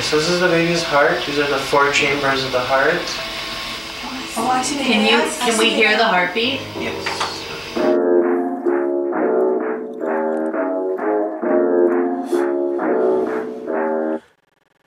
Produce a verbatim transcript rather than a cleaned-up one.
Okay, so this is the baby's heart. These are the four chambers of the heart. Oh, I see the Can you? hands. Can we hear the heartbeat? Yes.